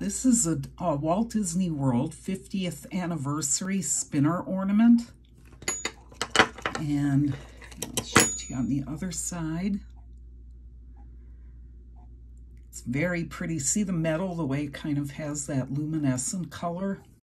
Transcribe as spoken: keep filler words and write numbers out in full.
This is a, a Walt Disney World fiftieth anniversary spinner ornament. And I'll show it to you on the other side. It's very pretty. See the metal, the way it kind of has that luminescent color?